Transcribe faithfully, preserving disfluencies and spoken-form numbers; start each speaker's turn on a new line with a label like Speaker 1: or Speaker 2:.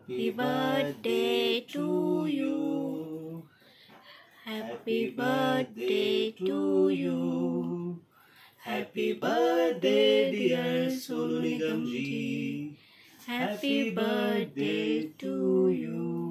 Speaker 1: Happy birthday to you. Happy birthday to you. Happy birthday dear Sonu Nigam ji. Happy birthday to you.